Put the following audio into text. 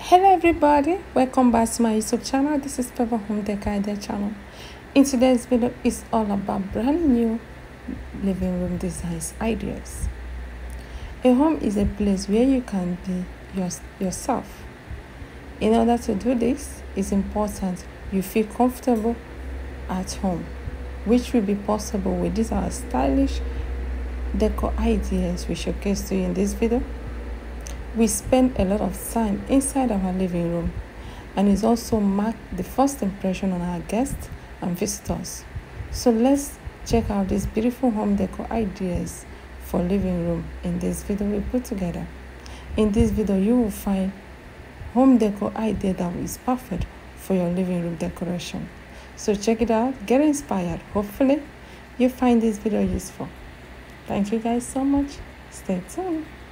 Hello everybody, welcome back to my YouTube channel. This is Favour Home Decor channel. In today's video is all about brand new living room designs ideas. A home is a place where you can be yourself. In order to do this, it's important you feel comfortable at home, which will be possible with these our stylish decor ideas we showcase to you in this video. We spend a lot of time inside our living room, and it's also marked the first impression on our guests and visitors. So let's check out these beautiful home decor ideas for living room in this video we put together. In this video you will find home decor idea that is perfect for your living room decoration. So check it out, get inspired. Hopefully you find this video useful. Thank you guys so much. Stay tuned.